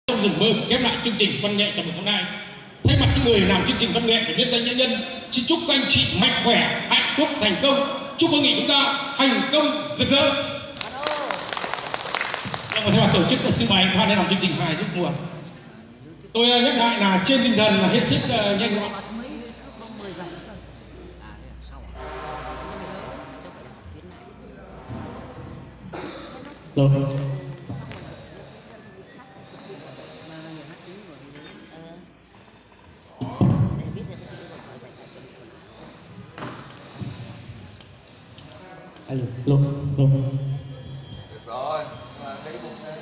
trong rừng mơ khép lại chương trình văn nghệ chào mừng hôm nay. Thay mặt những người làm chương trình văn nghệ và nhân danh nhân nhân, xin chúc các anh chị mạnh khỏe, hạnh phúc, thành công. Chúc hội nghị chúng ta thành công rực rỡ. Và thay mặt tổ chức xin mời anh Khoan lên làm chương trình hài giúp mùa. Tôi nhắc lại là trên tinh thần là hết sức nhanh gọn. Rồi. Alo, alo, alo. Được rồi, thấy cũng thế.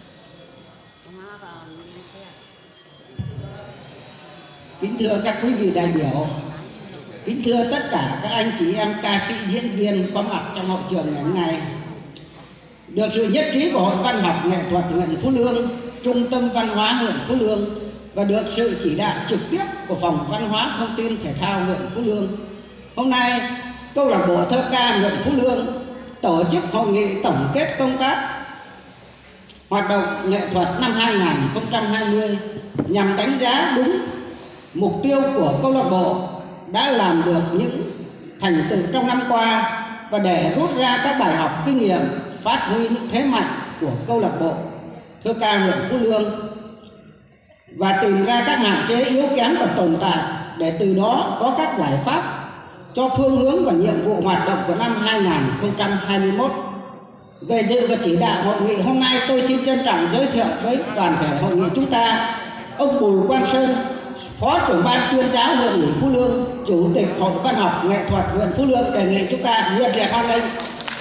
Kính thưa các quý vị đại biểu, kính thưa tất cả các anh chị em ca sĩ diễn viên có mặt trong hậu trường ngày hôm nay. Được sự nhất trí của Hội Văn học Nghệ thuật huyện Phú Lương, Trung tâm Văn hóa huyện Phú Lương và được sự chỉ đạo trực tiếp của Phòng Văn hóa Thông tin Thể thao huyện Phú Lương, hôm nay Câu lạc bộ thơ ca huyện Phú Lương tổ chức hội nghị tổng kết công tác hoạt động nghệ thuật năm 2020 nhằm đánh giá đúng mục tiêu của câu lạc bộ đã làm được những thành tựu trong năm qua và để rút ra các bài học kinh nghiệm, phát huy những thế mạnh của câu lạc bộ thơ ca huyện Phú Lương và tìm ra các hạn chế yếu kém và tồn tại để từ đó có các giải pháp cho phương hướng và nhiệm vụ hoạt động của năm 2021. Về dự và chỉ đạo hội nghị hôm nay, tôi xin trân trọng giới thiệu với toàn thể hội nghị chúng ta ông Bùi Quang Sơn, Phó trưởng ban tuyên giáo huyện ủy Phú Lương, Chủ tịch Hội Văn học Nghệ thuật huyện Phú Lương, đề nghị chúng ta nhiệt liệt hoan nghênh.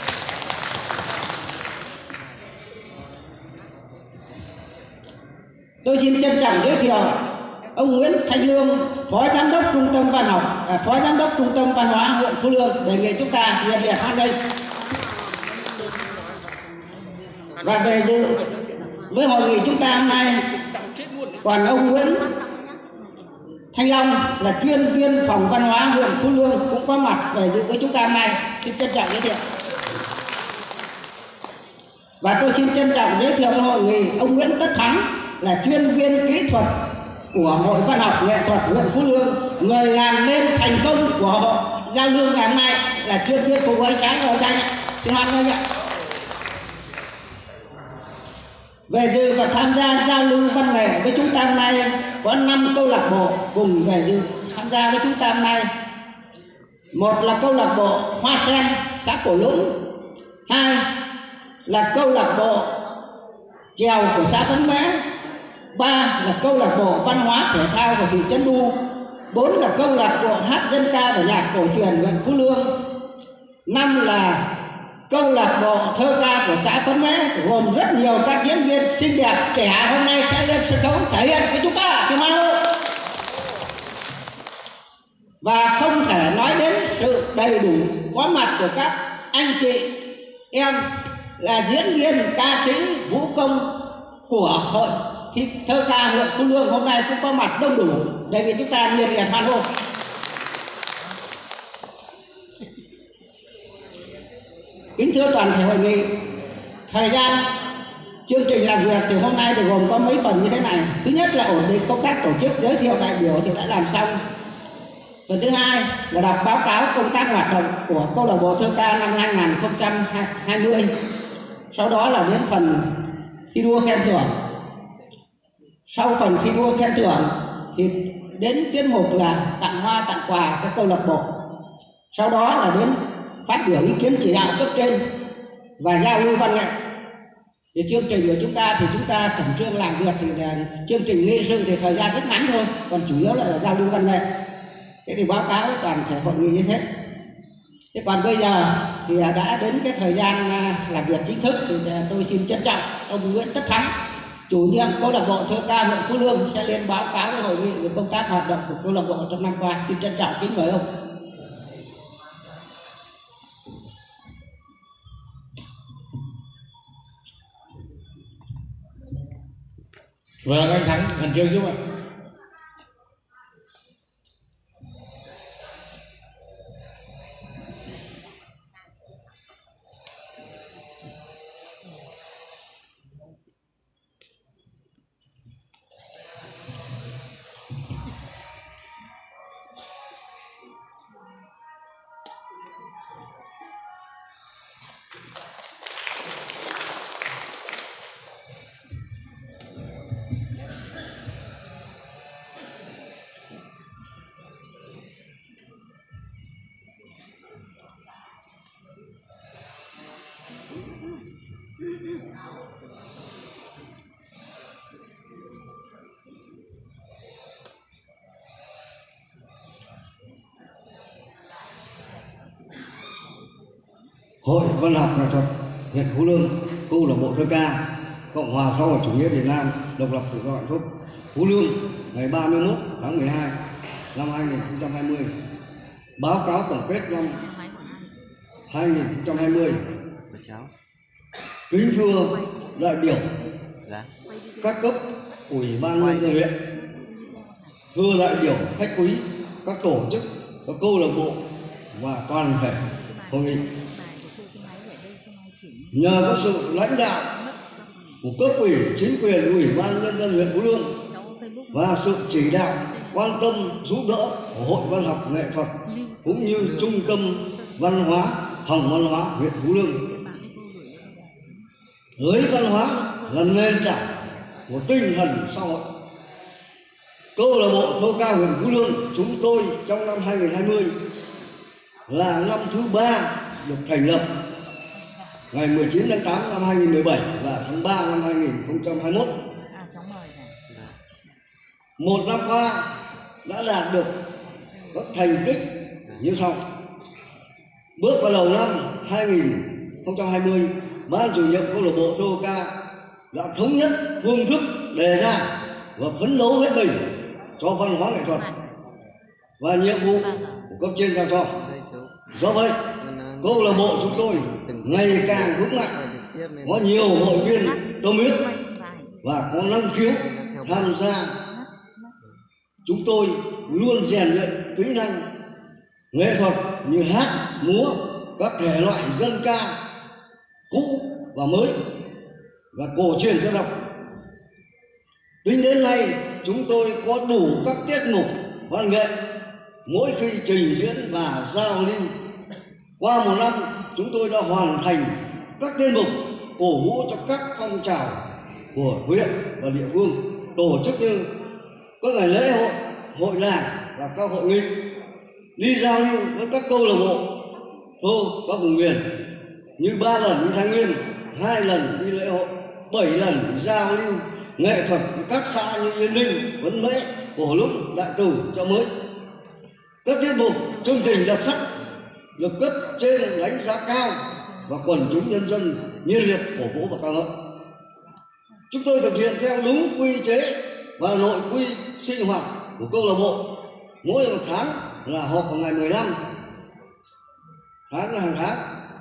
Tôi xin trân trọng giới thiệu ông Nguyễn Thanh Lương, Phó Giám đốc Trung tâm Văn học, Phó Giám đốc Trung tâm Văn hóa huyện Phú Lương, đề nghị chúng ta nhiệt liệt hoan nghênh. Và về dự với hội nghị chúng ta hôm nay còn ông Nguyễn Thanh Long là chuyên viên Phòng Văn hóa huyện Phú Lương cũng có mặt về dự với chúng ta hôm nay, xin trân trọng giới thiệu. Và tôi xin trân trọng giới thiệu với hội nghị ông Nguyễn Tất Thắng là chuyên viên kỹ thuật của Hội Văn học Nghệ thuật huyện Phú Lương, người làm nên thành công của hội giao lưu ngày hôm nay là chuyên viên phục vụ ánh sáng và danh. Xin hoan nghênh ạ. Về dự và tham gia giao lưu văn nghệ với chúng ta hôm nay có 5 câu lạc bộ cùng về dự tham gia với chúng ta hôm nay. Một là câu lạc bộ Hoa Sen xã Cổ Lũng, hai là câu lạc bộ chèo của xã Phấn Mễ, 3 là câu lạc bộ văn hóa thể thao của thị trấn Đu, 4 là câu lạc bộ hát dân ca và nhạc cổ truyền huyện Phú Lương, 5 là câu lạc bộ thơ ca của xã Phấn Mễ, gồm rất nhiều các diễn viên xinh đẹp trẻ hôm nay sẽ lên sân khấu thể hiện với chúng ta. Xin hoan nghênh. Và không thể nói đến sự đầy đủ có mặt của các anh chị em là diễn viên ca sĩ vũ công của Hội thơ ca huyện Phú Lương hôm nay cũng có mặt đông đủ, đề nghị chúng ta nhiệt liệt hoan hô. Kính thưa toàn thể hội nghị, thời gian chương trình làm việc thì hôm nay thì gồm có mấy phần như thế này. Thứ nhất là ổn định công tác tổ chức, giới thiệu đại biểu thì đã làm xong. Phần thứ hai là đọc báo cáo công tác hoạt động của câu lạc bộ thơ ca năm 2020. Sau đó là đến phần thi đua khen thưởng. Sau phần thi đua khen thưởng thì đến tiết mục là tặng hoa tặng quà các câu lạc bộ. Sau đó là đến phát biểu ý kiến chỉ đạo cấp trên và giao lưu văn nghệ. Thì chương trình của chúng ta thì chúng ta khẩn trương làm việc thì là chương trình nghị sự thì thời gian rất ngắn thôi, còn chủ yếu là giao lưu văn nghệ. Thế thì báo cáo với toàn thể hội nghị như thế. Thế còn bây giờ thì đã đến cái thời gian làm việc chính thức thì tôi xin trân trọng ông Nguyễn Tất Thắng, chủ nhiệm câu lạc bộ thơ ca huyện Phú Lương sẽ lên báo cáo với hội nghị về công tác hoạt động của câu lạc bộ trong năm qua. Xin trân trọng kính mời ông. Vâng, anh Thắng khẩn trương giúp ạ. Hội Văn học Nghệ thuật huyện Phú Lương, câu lạc bộ thơ ca Cộng hòa xã hội chủ nghĩa Việt Nam độc lập tự do hạnh phúc Phú Lương ngày 31 tháng 12 năm 2020. Báo cáo tổng kết năm 2020. Kính thưa đại biểu các cấp Ủy ban nhân dân huyện, thưa đại biểu khách quý, các tổ chức, các câu lạc bộ và toàn thể hội nghị. Nhờ có sự lãnh đạo của cấp ủy, chính quyền, Ủy ban nhân dân huyện Phú Lương và sự chỉ đạo quan tâm giúp đỡ của Hội Văn học Nghệ thuật cũng như Trung tâm Văn hóa Hồng Văn hóa huyện Phú Lương, với văn hóa là nền tảng của tinh thần xã hội. Câu lạc bộ thơ ca huyện Phú Lương chúng tôi trong năm 2020 là năm thứ 3 được thành lập, ngày 19 tháng 8 năm 2017 và tháng 3 năm 2021. Một năm qua đã đạt được các thành tích như sau. Bước vào đầu năm 2020, Ban chủ nhiệm câu lạc bộ thơ ca đã thống nhất phương thức đề ra và phấn đấu hết mình cho văn hóa nghệ thuật và nhiệm vụ của cấp trên giao cho. Do vậy, câu lạc bộ chúng tôi ngày càng vững mạnh, có nhiều hội viên tâm huyết và có năng khiếu tham gia. Chúng tôi luôn rèn luyện kỹ năng nghệ thuật như hát, múa, các thể loại dân ca cũ và mới và cổ truyền dân tộc. Tính đến nay, chúng tôi có đủ các tiết mục văn nghệ mỗi khi trình diễn và giao lưu. Qua một năm, chúng tôi đã hoàn thành các tiết mục cổ vũ cho các phong trào của huyện và địa phương, tổ chức như các ngày lễ hội, hội làng và các hội nghị, đi giao lưu với các câu lạc bộ thơ các vùng miền như 3 lần đi Thái Nguyên, 2 lần đi lễ hội, 7 lần giao lưu nghệ thuật các xã như Yên Ninh, Vân Mễ, Cổ Lúc, Đại Từ, Chợ Mới. Các tiết mục chương trình đặc sắc được cấp trên đánh giá cao và quần chúng nhân dân nhiệt liệt cổ vũ và ca ngợi. Chúng tôi thực hiện theo đúng quy chế và nội quy sinh hoạt của câu lạc bộ. Mỗi một tháng là họp vào ngày 15 tháng là hàng tháng.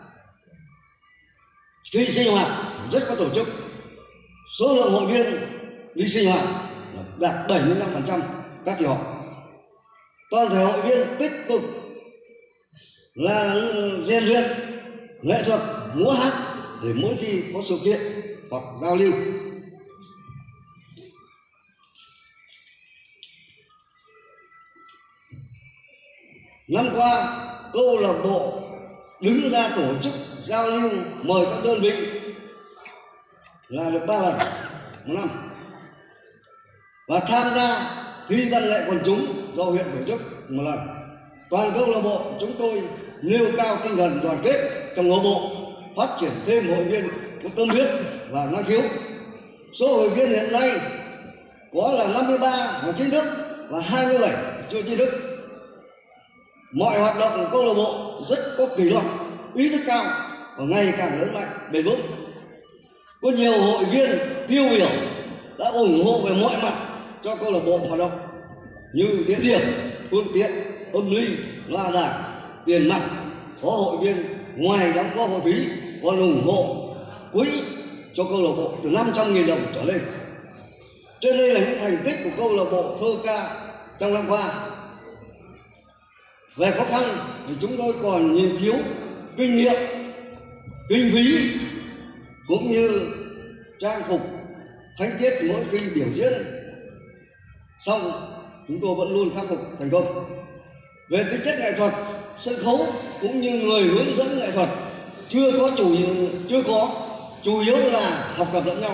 Khi sinh hoạt rất có tổ chức, số lượng hội viên đi sinh hoạt đạt 75% các kỳ họp. Toàn thể hội viên tích cực là rèn luyện nghệ thuật múa hát để mỗi khi có sự kiện hoặc giao lưu. Năm qua, câu lạc bộ đứng ra tổ chức giao lưu mời các đơn vị là được 3 lần một năm và tham gia thi văn nghệ quần chúng do huyện tổ chức một lần. Toàn câu lạc bộ chúng tôi nêu cao tinh thần đoàn kết trong nội bộ, phát triển thêm hội viên có tâm huyết và năng khiếu. Số hội viên hiện nay có là 53 là chính thức và 27 chưa chính thức. Mọi hoạt động của câu lạc bộ rất có kỷ luật, ý thức cao và ngày càng lớn mạnh, bền vững. Có nhiều hội viên tiêu biểu đã ủng hộ về mọi mặt cho câu lạc bộ hoạt động như địa điểm, phương tiện, âm ly, loa đài, tiền mặt. Có hội viên ngoài đóng góp hội phí còn ủng hộ quỹ cho câu lạc bộ từ 500.000 đồng trở lên. Trên đây là những thành tích của câu lạc bộ thơ ca trong năm qua. Về khó khăn thì chúng tôi còn nhiều thiếu kinh nghiệm, kinh phí cũng như trang phục, khánh tiết mỗi khi biểu diễn. Xong chúng tôi vẫn luôn khắc phục thành công. Về tính chất nghệ thuật, sân khấu cũng như người hướng dẫn nghệ thuật chưa có, chủ yếu là học tập lẫn nhau.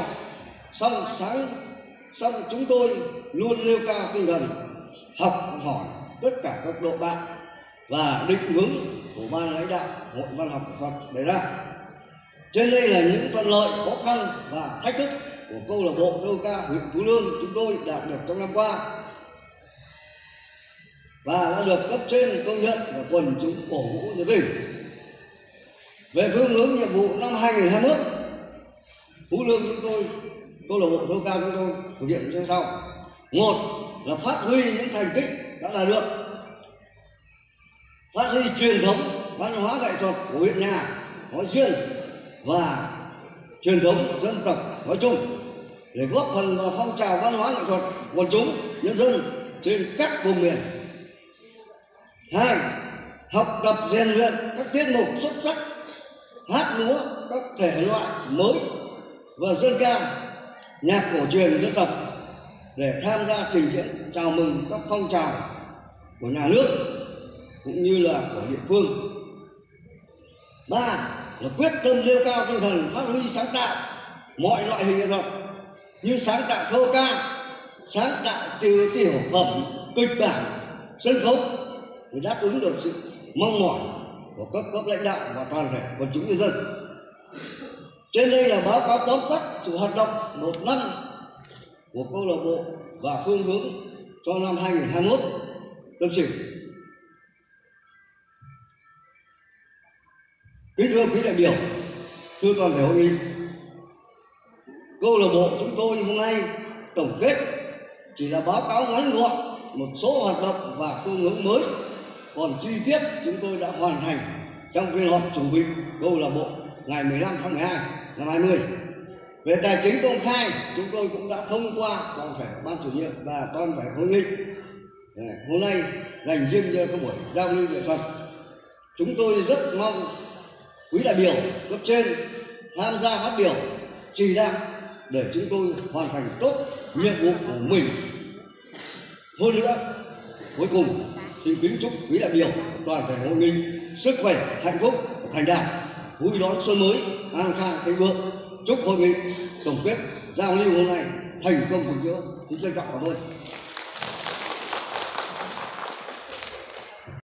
Xong chúng tôi luôn nêu cao tinh thần học hỏi tất cả các độ bạn và định hướng của ban lãnh đạo Hội Văn học Nghệ thuật đề ra. Trên đây là những thuận lợi, khó khăn và thách thức của câu lạc bộ thơ ca huyện Phú Lương chúng tôi đạt được trong năm qua và đã được cấp trên công nhận và quần chúng cổ vũ nhiệt tình. Về phương hướng nhiệm vụ năm 2021, Phú Lương chúng tôi, câu lạc bộ thơ ca chúng tôi thực hiện như sau. Một là phát huy những thành tích đã đạt được, phát huy truyền thống văn hóa nghệ thuật của huyện nhà nói riêng và truyền thống dân tộc nói chung để góp phần vào phong trào văn hóa nghệ thuật quần chúng nhân dân trên các vùng miền. Hai, học tập rèn luyện các tiết mục xuất sắc, hát múa các thể loại mới và dân ca, nhạc cổ truyền dân tộc để tham gia trình diễn chào mừng các phong trào của nhà nước cũng như là của địa phương. Ba là quyết tâm nêu cao tinh thần phát huy sáng tạo mọi loại hình nghệ thuật như sáng tạo thơ ca, sáng tạo tiểu phẩm, kịch bản, sân khấu để đáp ứng được sự mong mỏi của các cấp lãnh đạo và toàn thể quần chúng nhân dân. Trên đây là báo cáo tóm tắt sự hoạt động một năm của câu lạc bộ và phương hướng cho năm 2021. Tâm sự. Kính thưa quý đại biểu, thưa toàn thể hội nghị, câu lạc bộ chúng tôi hôm nay tổng kết chỉ là báo cáo ngắn gọn một số hoạt động và phương hướng mới, còn chi tiết chúng tôi đã hoàn thành trong phiên họp chủ bị câu lạc bộ ngày 15 tháng 12 năm 20. Về tài chính công khai, chúng tôi cũng đã thông qua toàn thể ban chủ nhiệm và toàn thể hội nghị. Hôm nay dành riêng cho các buổi giao lưu nghệ thuật. Chúng tôi rất mong quý đại biểu cấp trên tham gia phát biểu chỉ đạo để chúng tôi hoàn thành tốt nhiệm vụ của mình. Hơn nữa, cuối cùng xin kính chúc quý đại biểu toàn thể hội nghị sức khỏe, hạnh phúc, thành đạt, vui đón xuân mới, an khang thịnh vượng. Chúc hội nghị tổng kết giao lưu hôm nay thành công rực rỡ. Xin trân trọng cảm ơn.